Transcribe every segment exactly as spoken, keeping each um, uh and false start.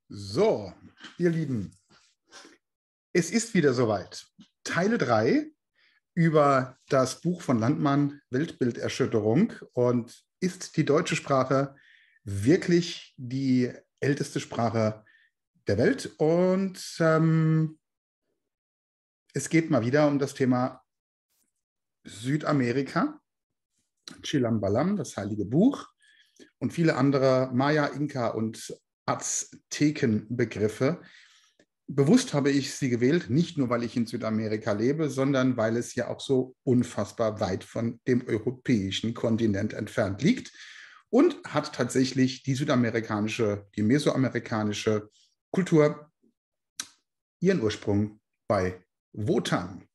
So, ihr Lieben, es ist wieder soweit. Teil drei über das Buch von Landmann, Weltbilderschütterung. Und ist die deutsche Sprache wirklich die älteste Sprache der Welt? Und ähm, es geht mal wieder um das Thema Südamerika, Chilam Balam, das Heilige Buch und viele andere Maya, Inka und Aztekenbegriffe. Bewusst habe ich sie gewählt, nicht nur, weil ich in Südamerika lebe, sondern weil es ja auch so unfassbar weit von dem europäischen Kontinent entfernt liegt und hat tatsächlich die südamerikanische, die mesoamerikanische Kultur ihren Ursprung bei Wotan.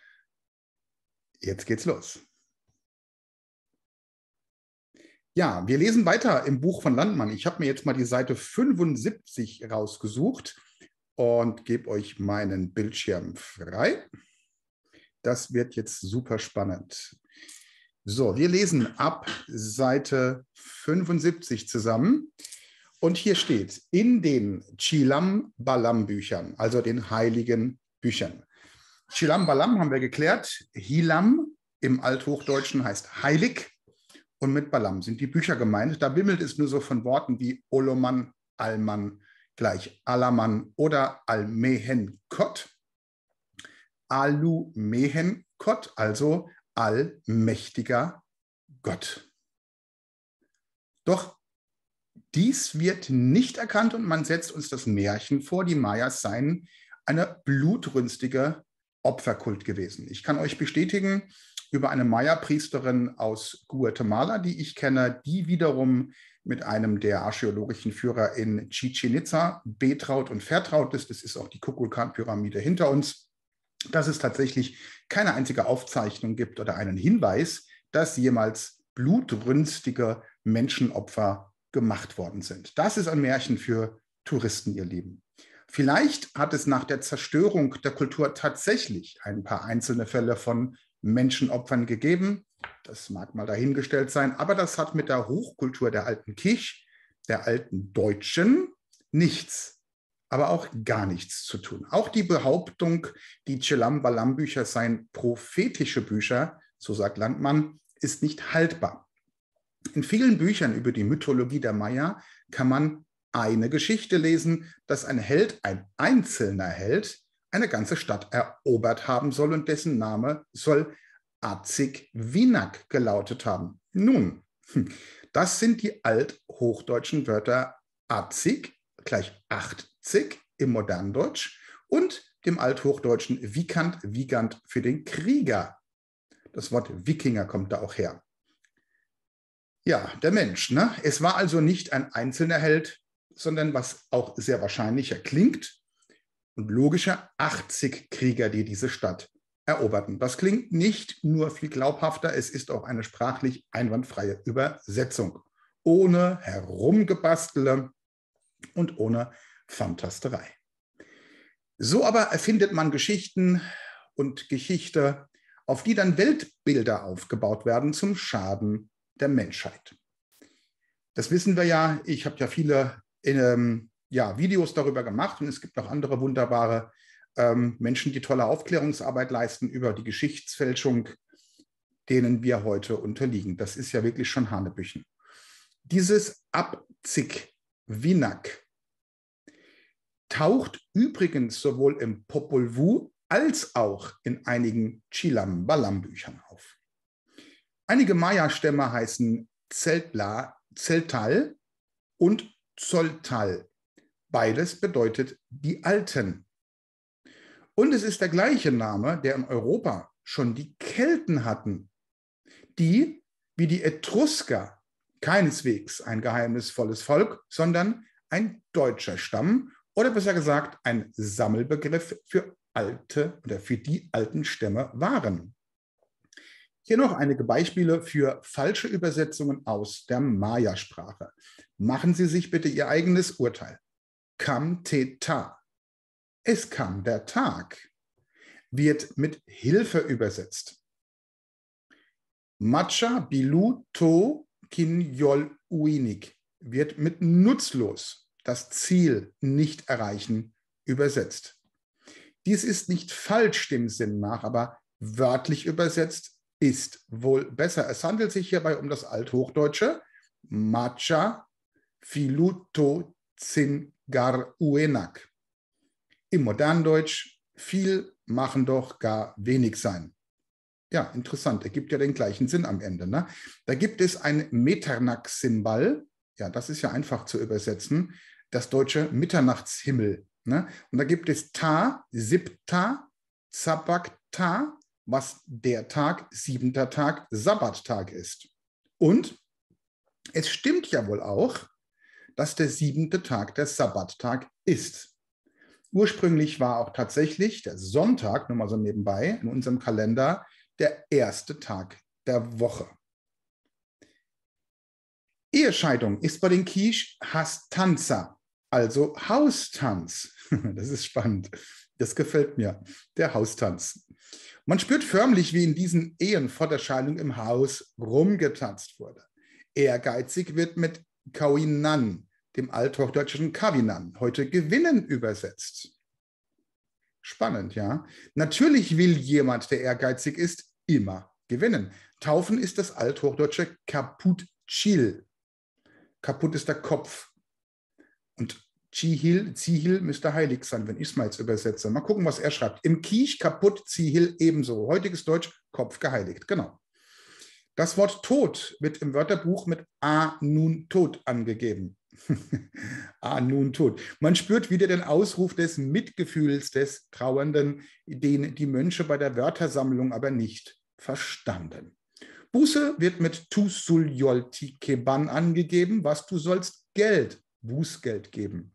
Jetzt geht's los. Ja, wir lesen weiter im Buch von Landmann. Ich habe mir jetzt mal die Seite fünfundsiebzig rausgesucht und gebe euch meinen Bildschirm frei. Das wird jetzt super spannend. So, wir lesen ab Seite fünfundsiebzig zusammen. Und hier steht, in den Chilam Balam Büchern, also den heiligen Büchern. Chilam Balam haben wir geklärt. Hilam im Althochdeutschen heißt heilig. Und mit Balam sind die Bücher gemeint. Da wimmelt es nur so von Worten wie Oloman, Alman, gleich Alaman oder Almehenkot. Alumehenkot, also allmächtiger Gott. Doch dies wird nicht erkannt und man setzt uns das Märchen vor, die Mayas seien eine blutrünstige Opferkult gewesen. Ich kann euch bestätigen, über eine Maya-Priesterin aus Guatemala, die ich kenne, die wiederum mit einem der archäologischen Führer in Chichén Itzá betraut und vertraut ist. Das ist auch die Kukulkan-Pyramide hinter uns, dass es tatsächlich keine einzige Aufzeichnung gibt oder einen Hinweis, dass jemals blutrünstige Menschenopfer gemacht worden sind. Das ist ein Märchen für Touristen, ihr Lieben. Vielleicht hat es nach der Zerstörung der Kultur tatsächlich ein paar einzelne Fälle von Menschenopfern gegeben. Das mag mal dahingestellt sein, aber das hat mit der Hochkultur der alten Kich, der alten Deutschen, nichts, aber auch gar nichts zu tun. Auch die Behauptung, die Chilam Balam Bücher seien prophetische Bücher, so sagt Landmann, ist nicht haltbar. In vielen Büchern über die Mythologie der Maya kann man eine Geschichte lesen, dass ein Held, ein einzelner Held, eine ganze Stadt erobert haben soll und dessen Name soll Azig-Winak gelautet haben. Nun, das sind die althochdeutschen Wörter Azig gleich achtzig im Moderndeutsch und dem althochdeutschen Vikant, Vigant für den Krieger. Das Wort Wikinger kommt da auch her. Ja, der Mensch, ne? Es war also nicht ein einzelner Held, sondern was auch sehr wahrscheinlicher klingt und logischer, achtzig Krieger, die diese Stadt eroberten. Das klingt nicht nur viel glaubhafter, es ist auch eine sprachlich einwandfreie Übersetzung. Ohne Herumgebastele und ohne Fantasterei. So aber erfindet man Geschichten und Geschichte, auf die dann Weltbilder aufgebaut werden zum Schaden der Menschheit. Das wissen wir ja, ich habe ja viele ähm, ja, Videos darüber gemacht und es gibt noch andere wunderbare ähm, Menschen, die tolle Aufklärungsarbeit leisten über die Geschichtsfälschung, denen wir heute unterliegen. Das ist ja wirklich schon Hanebüchen. Dieses Azig-Winak taucht übrigens sowohl im Popol Vuh als auch in einigen Chilam Balam Büchern auf. Einige Maya-Stämme heißen Zeltla, Zeltal und Zoltal. Beides bedeutet die Alten. Und es ist der gleiche Name, der in Europa schon die Kelten hatten, die, wie die Etrusker, keineswegs ein geheimnisvolles Volk, sondern ein deutscher Stamm oder besser gesagt ein Sammelbegriff für alte oder für die alten Stämme waren. Hier noch einige Beispiele für falsche Übersetzungen aus der Maya-Sprache. Machen Sie sich bitte Ihr eigenes Urteil. Kam te ta. Es kam der Tag. Wird mit Hilfe übersetzt. Macha bilu to kin yol uinik wird mit nutzlos das Ziel nicht erreichen übersetzt. Dies ist nicht falsch dem Sinn nach, aber wörtlich übersetzt ist wohl besser. Es handelt sich hierbei um das Althochdeutsche Macha Filuto Zingar Uenak. Im Moderndeutsch viel machen doch gar wenig sein. Ja, interessant, ergibt ja den gleichen Sinn am Ende. Ne? Da gibt es ein Metternack-Symbol, ja, das ist ja einfach zu übersetzen, das deutsche Mitternachtshimmel. Ne? Und da gibt es Ta, Siebta, Sabakta, was der Tag, siebenter Tag, Sabbattag ist. Und es stimmt ja wohl auch, dass der siebente Tag der Sabbattag ist. Ursprünglich war auch tatsächlich der Sonntag, nur mal so nebenbei, in unserem Kalender der erste Tag der Woche. Ehescheidung ist bei den Kiesch Hastanza, also Haustanz. Das ist spannend. Das gefällt mir, der Haustanz. Man spürt förmlich, wie in diesen Ehen vor der Scheidung im Haus rumgetanzt wurde. Ehrgeizig wird mit Kauinan, dem althochdeutschen Kavinan, heute gewinnen übersetzt. Spannend, ja. Natürlich will jemand, der ehrgeizig ist, immer gewinnen. Taufen ist das althochdeutsche Kaput Chil. Kaputt ist der Kopf. Und Chihil, Zihil müsste heilig sein, wenn ich es mal jetzt übersetze. Mal gucken, was er schreibt. Im Kiesch kaputt, Zihil ebenso. Heutiges Deutsch, Kopf geheiligt. Genau. Das Wort Tod wird im Wörterbuch mit A nun Tod angegeben. Ah, nun tot. Man spürt wieder den Ausruf des Mitgefühls des Trauernden, den die Mönche bei der Wörtersammlung aber nicht verstanden. Buße wird mit Tu sul yolti keban angegeben, was du sollst Geld, Bußgeld geben.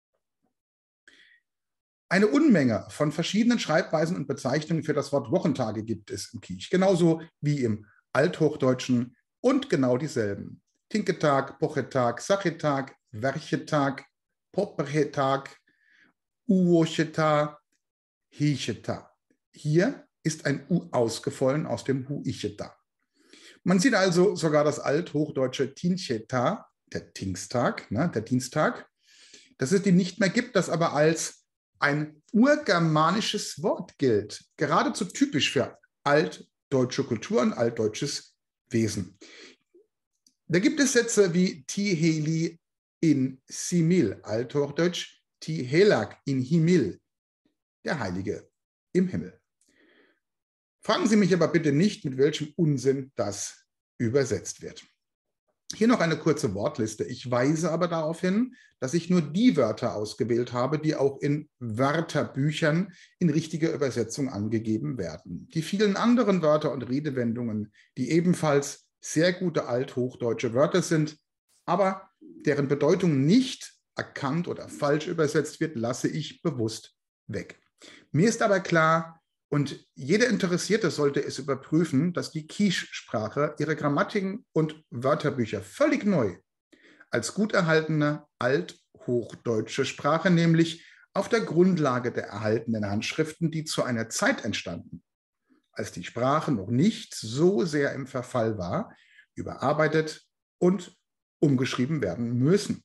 Eine Unmenge von verschiedenen Schreibweisen und Bezeichnungen für das Wort Wochentage gibt es im Kiesch, genauso wie im Althochdeutschen und genau dieselben. Tinketag, Pochetag, Sachetag, Werchetag, Popperhetag, Uocheta, Hicheta. Hier ist ein U ausgefallen aus dem Huicheta. Man sieht also sogar das althochdeutsche Tincheta, der Tingstag, ne, der Dienstag, dass es den nicht mehr gibt, das aber als ein urgermanisches Wort gilt. Geradezu typisch für altdeutsche Kultur und altdeutsches Wesen. Da gibt es Sätze wie Tiheli in Simil, althochdeutsch Tihelak in Himil, der Heilige im Himmel. Fragen Sie mich aber bitte nicht, mit welchem Unsinn das übersetzt wird. Hier noch eine kurze Wortliste. Ich weise aber darauf hin, dass ich nur die Wörter ausgewählt habe, die auch in Wörterbüchern in richtiger Übersetzung angegeben werden. Die vielen anderen Wörter und Redewendungen, die ebenfalls sehr gute althochdeutsche Wörter sind, aber deren Bedeutung nicht erkannt oder falsch übersetzt wird, lasse ich bewusst weg. Mir ist aber klar, und jeder Interessierte sollte es überprüfen, dass die Kiesch-Sprache ihre Grammatiken und Wörterbücher völlig neu als gut erhaltene althochdeutsche Sprache, nämlich auf der Grundlage der erhaltenen Handschriften, die zu einer Zeit entstanden, als die Sprache noch nicht so sehr im Verfall war, überarbeitet und umgeschrieben werden müssen.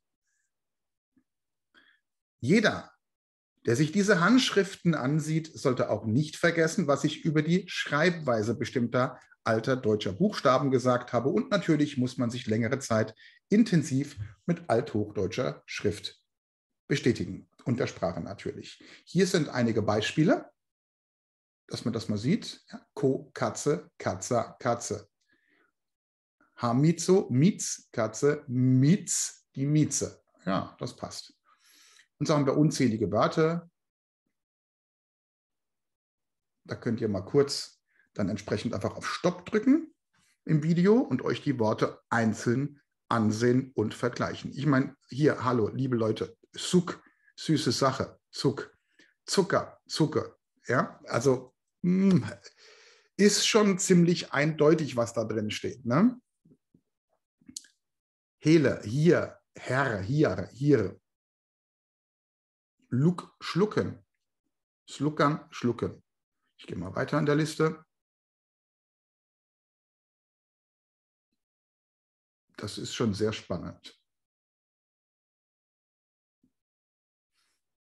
Jeder, der sich diese Handschriften ansieht, sollte auch nicht vergessen, was ich über die Schreibweise bestimmter alter deutscher Buchstaben gesagt habe. Und natürlich muss man sich längere Zeit intensiv mit althochdeutscher Schrift bestätigen. Und der Sprache natürlich. Hier sind einige Beispiele, dass man das mal sieht. Ja, Ko, Katze, Katza, Katze. Hamizo, Mietz, Katze, Mietz, die Mieze. Ja, das passt. Und so haben wir unzählige Wörter. Da könnt ihr mal kurz dann entsprechend einfach auf Stopp drücken im Video und euch die Worte einzeln ansehen und vergleichen. Ich meine, hier, hallo, liebe Leute, Zuck, süße Sache, Zuck, Zucker, Zucker. Ja, also mh, ist schon ziemlich eindeutig, was da drin steht. Ne? Hele, hier, Herr, hier, hier. Luck, schlucken, schluckern, schlucken. Ich gehe mal weiter in der Liste. Das ist schon sehr spannend.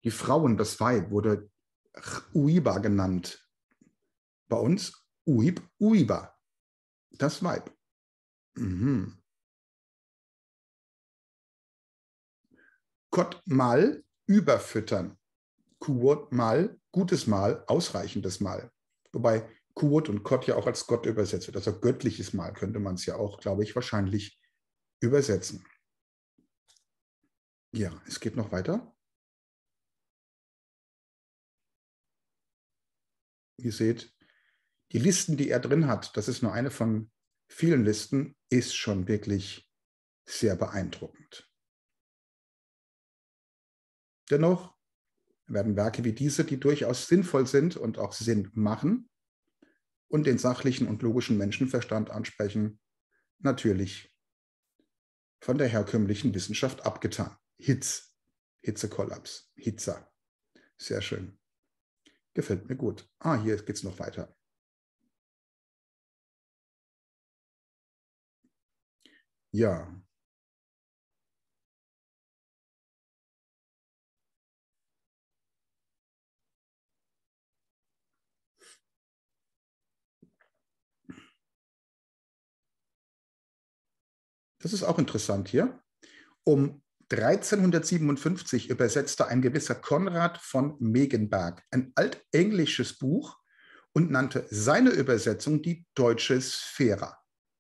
Die Frauen, das Weib, wurde Uiba genannt. Bei uns Uib, Uiba, das Weib. Mhm. Kot mal, überfüttern. Kuot mal, gutes Mal, ausreichendes Mal. Wobei Kuot und Kot ja auch als Gott übersetzt wird. Also göttliches Mal könnte man es ja auch, glaube ich, wahrscheinlich übersetzen. Ja, es geht noch weiter. Ihr seht, die Listen, die er drin hat, das ist nur eine von vielen Listen, ist schon wirklich sehr beeindruckend. Dennoch werden Werke wie diese, die durchaus sinnvoll sind und auch Sinn machen und den sachlichen und logischen Menschenverstand ansprechen, natürlich von der herkömmlichen Wissenschaft abgetan. Hitz, Hitzekollaps, Hitza. Sehr schön. Gefällt mir gut. Ah, hier geht es noch weiter. Ja. Das ist auch interessant hier. Um dreizehnhundertsiebenundfünfzig übersetzte ein gewisser Konrad von Megenberg ein altenglisches Buch und nannte seine Übersetzung die Deutsche Sphära.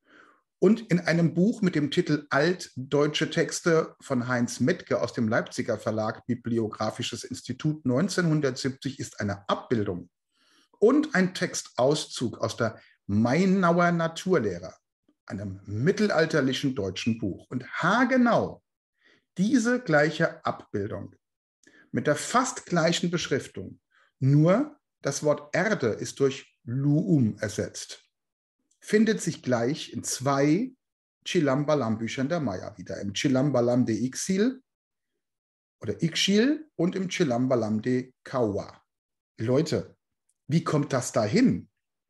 Und in einem Buch mit dem Titel Altdeutsche Texte von Heinz Mettke aus dem Leipziger Verlag Bibliographisches Institut neunzehnhundertsiebzig ist eine Abbildung und ein Textauszug aus der Mainauer Naturlehre, einem mittelalterlichen deutschen Buch. Und haargenau diese gleiche Abbildung mit der fast gleichen Beschriftung, nur das Wort Erde ist durch Luum ersetzt, findet sich gleich in zwei Chilambalam-Büchern der Maya wieder, im Chilambalam de Ixil oder Ixchil und im Chilambalam de Kawa. Leute, wie kommt das dahin?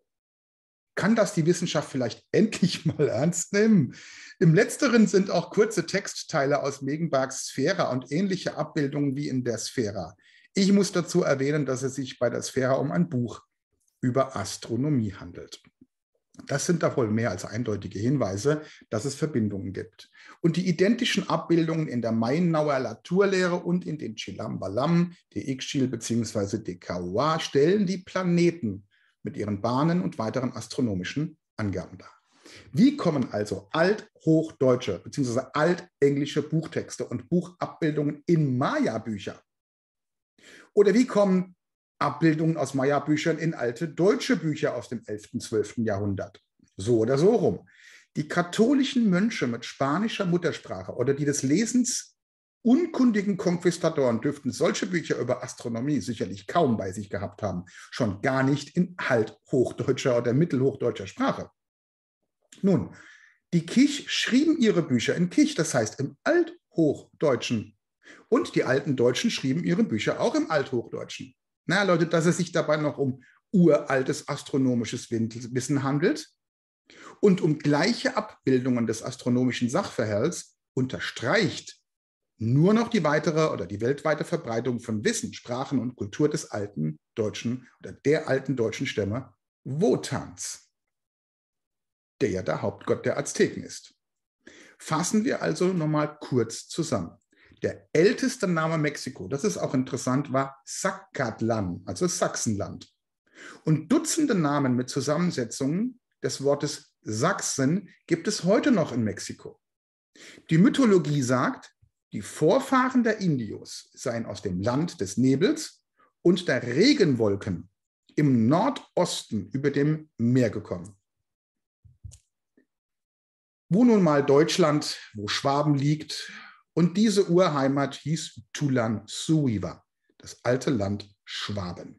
Kann das die Wissenschaft vielleicht endlich mal ernst nehmen? Im Letzteren sind auch kurze Textteile aus Megenbergs Sphära und ähnliche Abbildungen wie in der Sphära. Ich muss dazu erwähnen, dass es sich bei der Sphära um ein Buch über Astronomie handelt. Das sind da wohl mehr als eindeutige Hinweise, dass es Verbindungen gibt. Und die identischen Abbildungen in der Mainauer Naturlehre und in den Chilambalam, de Ixchil bzw. de Kawa stellen die Planeten mit ihren Bahnen und weiteren astronomischen Angaben dar. Wie kommen also althochdeutsche bzw. altenglische Buchtexte und Buchabbildungen in Maya-Bücher? Oder wie kommen Abbildungen aus Maya-Büchern in alte deutsche Bücher aus dem elften, zwölften Jahrhundert? So oder so rum. Die katholischen Mönche mit spanischer Muttersprache oder die des Lesens unkundigen Konquistadoren dürften solche Bücher über Astronomie sicherlich kaum bei sich gehabt haben, schon gar nicht in althochdeutscher oder mittelhochdeutscher Sprache. Nun, die Kich schrieben ihre Bücher in Kich, das heißt im Althochdeutschen. Und die alten Deutschen schrieben ihre Bücher auch im Althochdeutschen. Na Leute, dass es sich dabei noch um uraltes astronomisches Wissen handelt und um gleiche Abbildungen des astronomischen Sachverhalts, unterstreicht nur noch die weitere oder die weltweite Verbreitung von Wissen, Sprachen und Kultur des alten deutschen oder der alten deutschen Stämme Wotans, der ja der Hauptgott der Azteken ist. Fassen wir also nochmal kurz zusammen. Der älteste Name Mexiko, das ist auch interessant, war Zacatlan, also Sachsenland. Und Dutzende Namen mit Zusammensetzungen des Wortes Sachsen gibt es heute noch in Mexiko. Die Mythologie sagt, die Vorfahren der Indios seien aus dem Land des Nebels und der Regenwolken im Nordosten über dem Meer gekommen. Wo nun mal Deutschland, wo Schwaben liegt, und diese Urheimat hieß Tulan-Suiwa, das alte Land Schwaben.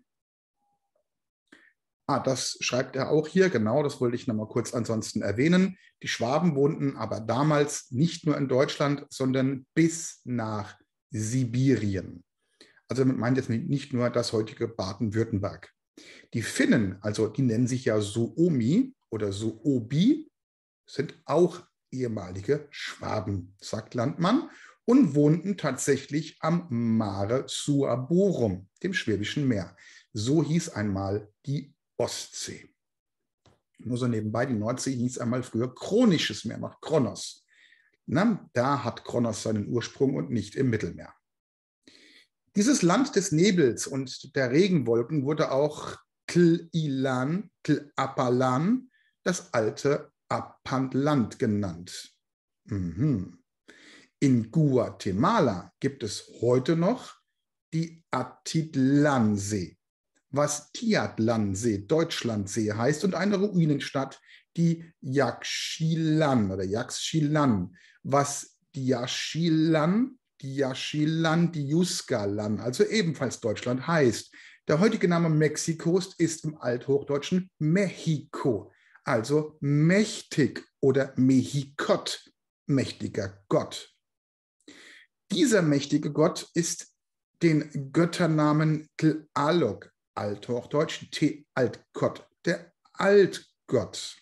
Ah, das schreibt er auch hier, genau, das wollte ich noch mal kurz ansonsten erwähnen. Die Schwaben wohnten aber damals nicht nur in Deutschland, sondern bis nach Sibirien. Also damit meint jetzt nicht nur das heutige Baden-Württemberg. Die Finnen, also die nennen sich ja Suomi oder Suobi, sind auch ehemalige Schwaben, sagt Landmann. und wohnten tatsächlich am Mare Suaborum, dem Schwäbischen Meer. So hieß einmal die Ostsee. Nur so nebenbei, die Nordsee hieß einmal früher Chronisches Meer, nach Kronos. Na, da hat Kronos seinen Ursprung und nicht im Mittelmeer. Dieses Land des Nebels und der Regenwolken wurde auch Tl-Ilan, Tl-Apalan, das alte Appantland genannt. Mhm. In Guatemala gibt es heute noch die Atitlansee, was Tiatlansee, Deutschlandsee heißt, und eine Ruinenstadt, die Yaxchilan oder Yaxchilan, was Diaxilan, Diaxilan, Diuskalan, also ebenfalls Deutschland heißt. Der heutige Name Mexikos ist im Althochdeutschen Mexico, also mächtig oder Mexikot, mächtiger Gott. Dieser mächtige Gott ist den Götternamen Tlaloc, Althochdeutsch, T-Altkot, der Altgott.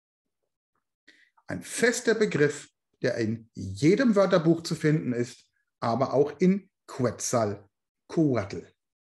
Ein fester Begriff, der in jedem Wörterbuch zu finden ist, aber auch in Quetzalcoatl,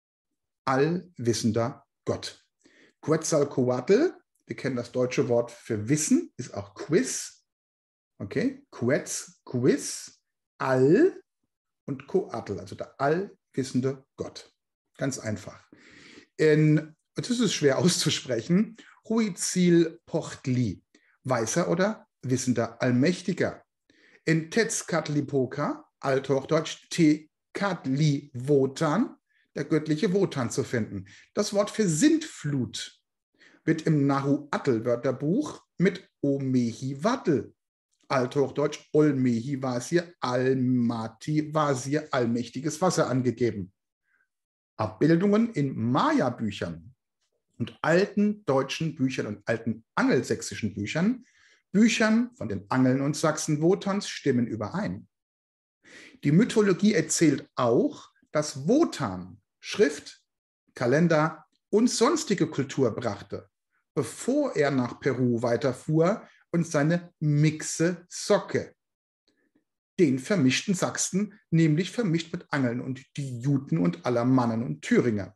allwissender Gott. Quetzalcoatl, wir kennen das deutsche Wort für Wissen, ist auch Quiz. Okay, Quetz, Quiz, All und Coatl, also der allwissende Gott. Ganz einfach. In, das ist schwer auszusprechen, Huitzilopochtli, weißer oder wissender Allmächtiger. In Tezcatlipoca, Althochdeutsch Tecatlivotan, der göttliche Wotan zu finden. Das Wort für Sintflut wird im Nahuatl-Wörterbuch mit Omehiwatl, Althochdeutsch Olmehi Wasir, Almati Wasir, allmächtiges Wasser angegeben. Abbildungen in Maya-Büchern und alten deutschen Büchern und alten angelsächsischen Büchern, Büchern von den Angeln und Sachsen Wotans stimmen überein. Die Mythologie erzählt auch, dass Wotan Schrift, Kalender und sonstige Kultur brachte, bevor er nach Peru weiterfuhr und seine Mixe Socke, den vermischten Sachsen, nämlich vermischt mit Angeln und die Juten und Alamannen und Thüringer.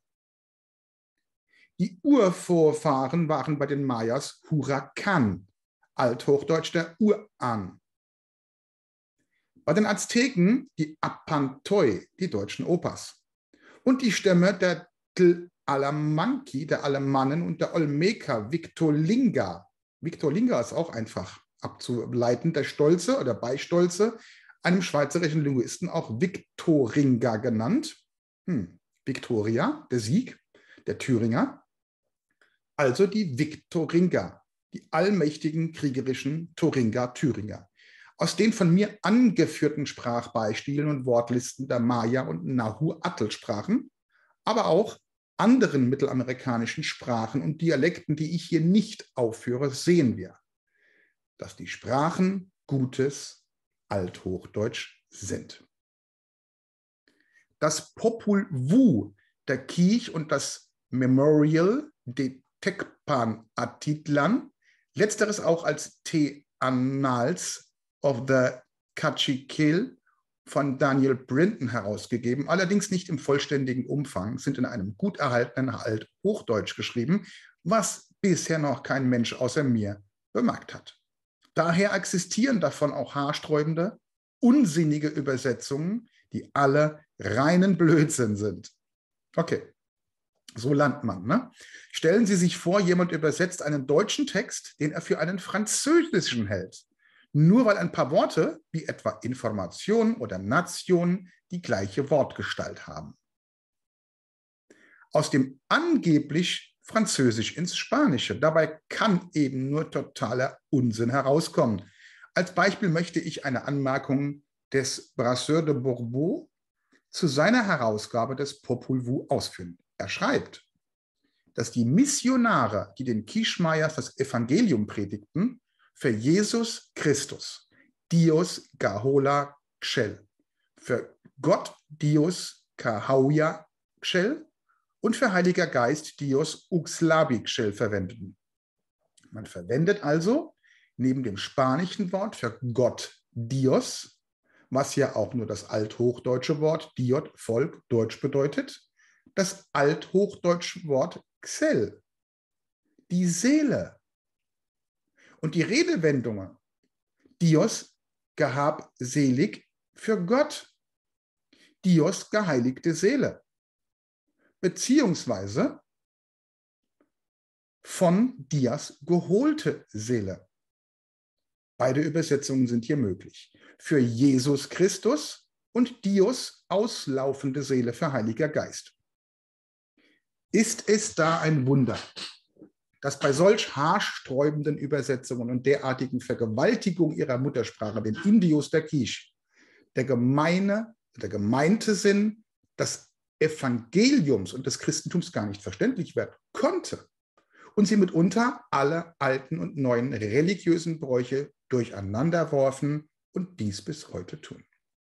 Die Urvorfahren waren bei den Mayas Huracan, Althochdeutsch der Uran. Bei den Azteken die Apantoi, die deutschen Opas. Und die Stämme der Tlalamanqui, der Alamannen und der Olmeca, Victolinga. Victolinga ist auch einfach abzuleiten, der Stolze oder Beistolze, einem schweizerischen Linguisten auch Victoringa genannt. Hm. Victoria, der Sieg, der Thüringer. Also die Victoringa, die allmächtigen kriegerischen Thuringa-Thüringer. Aus den von mir angeführten Sprachbeispielen und Wortlisten der Maya- und Nahuatl-Sprachen, aber auch anderen mittelamerikanischen Sprachen und Dialekten, die ich hier nicht aufführe, sehen wir, dass die Sprachen gutes Althochdeutsch sind. Das Popol Vuh, der Kiech und das Memorial de Tecpan Atitlan, letzteres auch als The Annals of the Caciquel von Daniel Brinton herausgegeben, allerdings nicht im vollständigen Umfang, sind in einem gut erhaltenen Althochdeutsch geschrieben, was bisher noch kein Mensch außer mir bemerkt hat. Daher existieren davon auch haarsträubende, unsinnige Übersetzungen, die alle reinen Blödsinn sind. Okay, so lernt man, ne? Stellen Sie sich vor, jemand übersetzt einen deutschen Text, den er für einen französischen hält. Nur weil ein paar Worte, wie etwa Information oder Nation, die gleiche Wortgestalt haben. Aus dem angeblich Französisch ins Spanische. Dabei kann eben nur totaler Unsinn herauskommen. Als Beispiel möchte ich eine Anmerkung des Brasseur de Bourbeau zu seiner Herausgabe des Popol Vuh ausführen. Er schreibt, dass die Missionare, die den Quichemayas das Evangelium predigten, für Jesus Christus, Dios Gahola Xel, für Gott Dios Kahauya Xel und für Heiliger Geist Dios Uxlabi Xel verwendeten. Man verwendet also neben dem spanischen Wort für Gott Dios was ja auch nur das althochdeutsche Wort Diot, Volk, Deutsch bedeutet, das althochdeutsche Wort Xel, die Seele. Und die Redewendungen Dios, gehab selig für Gott, Dios, geheiligte Seele, beziehungsweise von Dias, geholte Seele. Beide Übersetzungen sind hier möglich. Für Jesus Christus und Dios, auslaufende Seele für Heiliger Geist. Ist es da ein Wunder, dass bei solch haarsträubenden Übersetzungen und derartigen Vergewaltigung ihrer Muttersprache, den Indios der Kisch, der gemeine, der gemeinte Sinn des Evangeliums und des Christentums gar nicht verständlich werden konnte und sie mitunter alle alten und neuen religiösen Bräuche durcheinanderworfen und dies bis heute tun.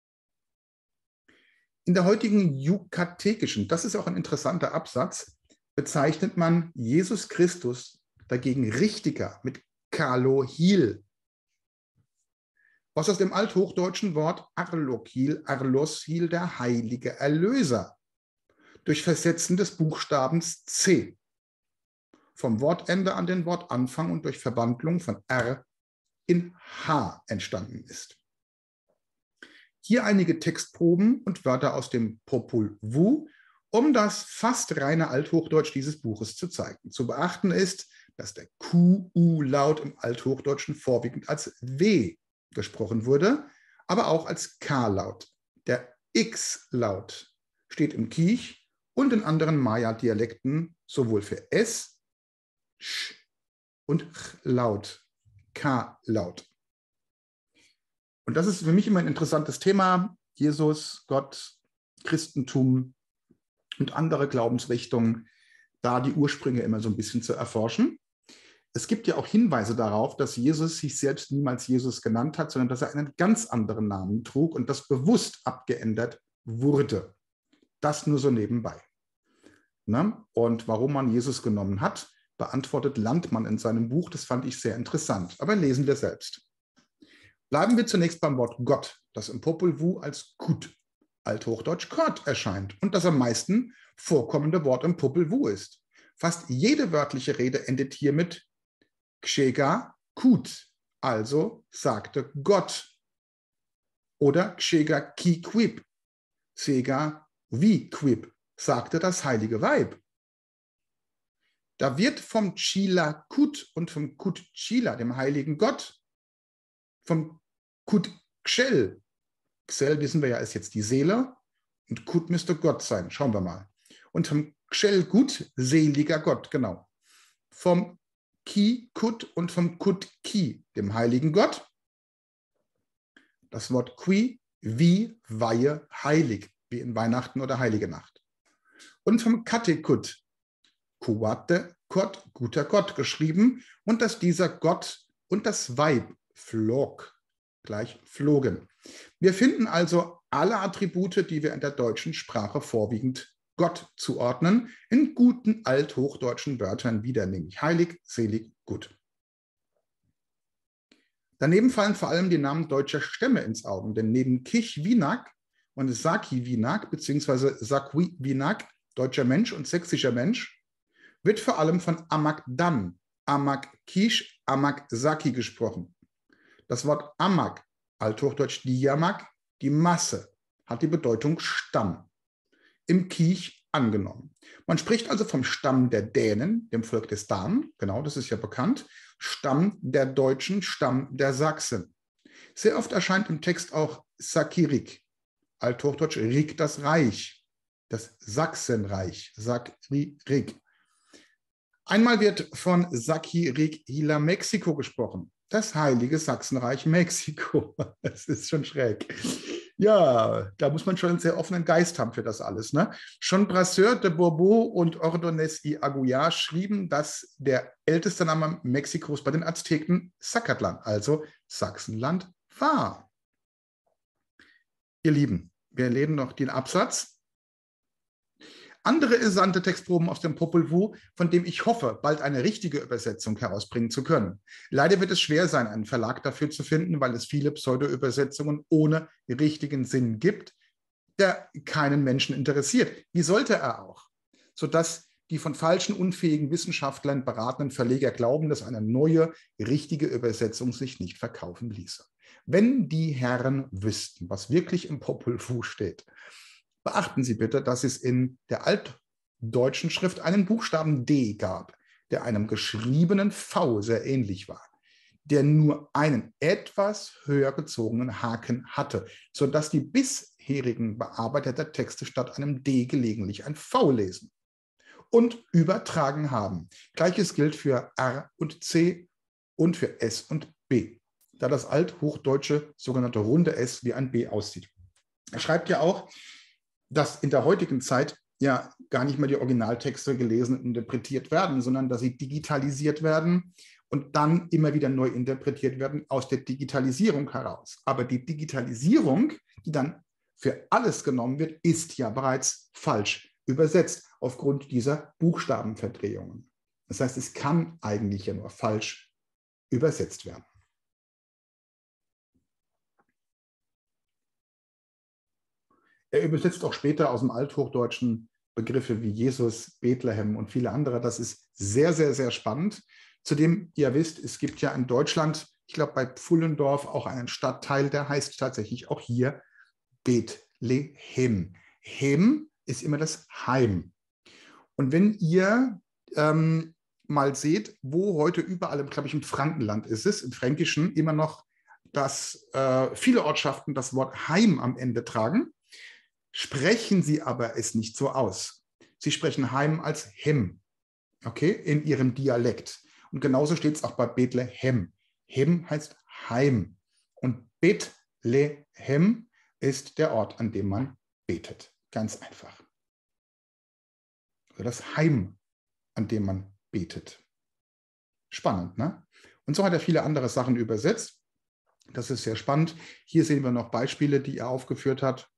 In der heutigen yukatekischen, das ist auch ein interessanter Absatz, bezeichnet man Jesus Christus dagegen richtiger mit Kalohil, was aus dem althochdeutschen Wort Arlokil, Arloshil, der heilige Erlöser, durch Versetzen des Buchstabens C, vom Wortende an den Wortanfang und durch Verwandlung von R in H entstanden ist. Hier einige Textproben und Wörter aus dem Popol Vuh, um das fast reine Althochdeutsch dieses Buches zu zeigen. Zu beachten ist, dass der Q U-Laut im Althochdeutschen vorwiegend als W gesprochen wurde, aber auch als K-Laut. Der X-Laut steht im Kiech und in anderen Maya-Dialekten sowohl für S, Sch und Ch-Laut, K-Laut. Und das ist für mich immer ein interessantes Thema. Jesus, Gott, Christentum und andere Glaubensrichtungen, da die Ursprünge immer so ein bisschen zu erforschen. Es gibt ja auch Hinweise darauf, dass Jesus sich selbst niemals Jesus genannt hat, sondern dass er einen ganz anderen Namen trug und das bewusst abgeändert wurde. Das nur so nebenbei. Ne? Und warum man Jesus genommen hat, beantwortet Landmann in seinem Buch. Das fand ich sehr interessant. Aber lesen wir selbst. Bleiben wir zunächst beim Wort Gott, das im Popol Vuh als Kut, althochdeutsch Gott, erscheint und das am meisten vorkommende Wort im Popol Vuh ist. Fast jede wörtliche Rede endet hier mit Kshega Kut, also sagte Gott. Oder Kshega Ki Quib, Sega Vi Quib, sagte das heilige Weib. Da wird vom Chila Kut und vom Kut Chila, dem heiligen Gott, vom Kut Xel, Xel wissen wir ja, ist jetzt die Seele und Kut müsste Gott sein, schauen wir mal. Und vom Xel Gut, seliger Gott, genau. Vom Ki Kut und vom Kut Ki, dem heiligen Gott. Das Wort Qui, wie, Weihe, heilig, wie in Weihnachten oder Heilige Nacht. Und vom Katekut, Kuate Gott, guter Gott, geschrieben und dass dieser Gott und das Weib flog, gleich flogen. Wir finden also alle Attribute, die wir in der deutschen Sprache vorwiegend Gott zuordnen, in guten althochdeutschen Wörtern wieder, nämlich heilig, selig, gut. Daneben fallen vor allem die Namen deutscher Stämme ins Auge, denn neben Kich-Winak und Saki-Winak bzw. Sakwi-Winak, deutscher Mensch und sächsischer Mensch, wird vor allem von Amak-Dan, Amak-Kish, Amak-Saki gesprochen. Das Wort Amak, althochdeutsch Diamak, die Masse, hat die Bedeutung Stamm, im Kiech angenommen. Man spricht also vom Stamm der Dänen, dem Volk des Dan, genau, das ist ja bekannt, Stamm der Deutschen, Stamm der Sachsen. Sehr oft erscheint im Text auch Sakirik, althochdeutsch Rik, das Reich, das Sachsenreich, Sakirik. Einmal wird von Sakirik Hila Mexiko gesprochen, das heilige Sachsenreich Mexiko. Das ist schon schräg. Ja, da muss man schon einen sehr offenen Geist haben für das alles. Ne? Schon Brasseur de Bourbeau und Ordonez y Aguilar schrieben, dass der älteste Name Mexikos bei den Azteken Zacatlan, also Sachsenland, war. Ihr Lieben, wir lesen noch den Absatz. andere interessante Textproben aus dem Popol Vuh, von dem ich hoffe, bald eine richtige Übersetzung herausbringen zu können. Leider wird es schwer sein, einen Verlag dafür zu finden, weil es viele Pseudo-Übersetzungen ohne richtigen Sinn gibt, der keinen Menschen interessiert. Wie sollte er auch? Sodass die von falschen, unfähigen Wissenschaftlern beratenden Verleger glauben, dass eine neue, richtige Übersetzung sich nicht verkaufen ließe. Wenn die Herren wüssten, was wirklich im Popol Vuh steht, beachten Sie bitte, dass es in der altdeutschen Schrift einen Buchstaben D gab, der einem geschriebenen V sehr ähnlich war, der nur einen etwas höher gezogenen Haken hatte, sodass die bisherigen Bearbeiter der Texte statt einem D gelegentlich ein V lesen und übertragen haben. Gleiches gilt für R und C und für S und B, da das althochdeutsche sogenannte runde S wie ein B aussieht. Er schreibt ja auch, dass in der heutigen Zeit ja gar nicht mehr die Originaltexte gelesen und interpretiert werden, sondern dass sie digitalisiert werden und dann immer wieder neu interpretiert werden aus der Digitalisierung heraus. Aber die Digitalisierung, die dann für alles genommen wird, ist ja bereits falsch übersetzt aufgrund dieser Buchstabenverdrehungen. Das heißt, es kann eigentlich ja nur falsch übersetzt werden. Er übersetzt auch später aus dem Althochdeutschen Begriffe wie Jesus, Bethlehem und viele andere. Das ist sehr, sehr, sehr spannend. Zudem, ihr wisst, es gibt ja in Deutschland, ich glaube bei Pfullendorf, auch einen Stadtteil, der heißt tatsächlich auch hier Bethlehem. Hem ist immer das Heim. Und wenn ihr ähm, mal seht, wo heute überall, glaube ich, im Frankenland ist es, im Fränkischen, immer noch, dass äh, viele Ortschaften das Wort Heim am Ende tragen, sprechen sie aber es nicht so aus. Sie sprechen Heim als Hem, okay, in ihrem Dialekt. Und genauso steht es auch bei Bethlehem. Hem heißt Heim. Und Bethlehem ist der Ort, an dem man betet. Ganz einfach. Also das Heim, an dem man betet. Spannend, ne? Und so hat er viele andere Sachen übersetzt. Das ist sehr spannend. Hier sehen wir noch Beispiele, die er aufgeführt hat.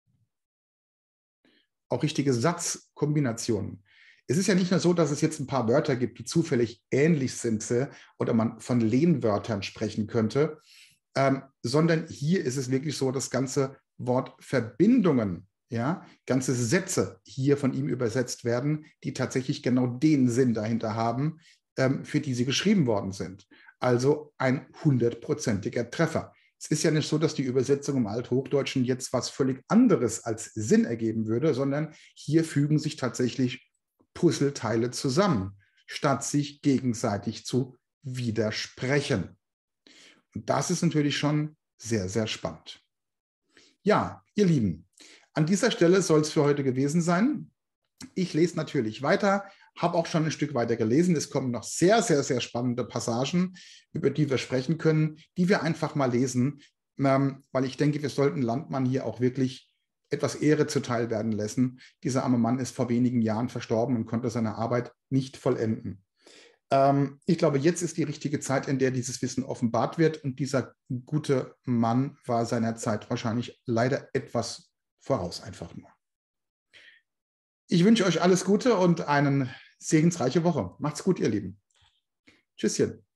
Auch richtige Satzkombinationen. Es ist ja nicht nur so, dass es jetzt ein paar Wörter gibt, die zufällig ähnlich sind oder man von Lehnwörtern sprechen könnte, ähm, sondern hier ist es wirklich so, dass ganze Wortverbindungen, ja, ganze Sätze hier von ihm übersetzt werden, die tatsächlich genau den Sinn dahinter haben, ähm, für die sie geschrieben worden sind. Also ein hundertprozentiger Treffer. Es ist ja nicht so, dass die Übersetzung im Althochdeutschen jetzt was völlig anderes als Sinn ergeben würde, sondern hier fügen sich tatsächlich Puzzleteile zusammen, statt sich gegenseitig zu widersprechen. Und das ist natürlich schon sehr, sehr spannend. Ja, ihr Lieben, an dieser Stelle soll es für heute gewesen sein. Ich lese natürlich weiter, habe auch schon ein Stück weiter gelesen. Es kommen noch sehr, sehr, sehr spannende Passagen, über die wir sprechen können, die wir einfach mal lesen, ähm, weil ich denke, wir sollten Landmann hier auch wirklich etwas Ehre zuteil werden lassen. Dieser arme Mann ist vor wenigen Jahren verstorben und konnte seine Arbeit nicht vollenden. Ähm, ich glaube, jetzt ist die richtige Zeit, in der dieses Wissen offenbart wird. Und dieser gute Mann war seiner Zeit wahrscheinlich leider etwas voraus, einfach nur. Ich wünsche euch alles Gute und eine segensreiche Woche. Macht's gut, ihr Lieben. Tschüsschen.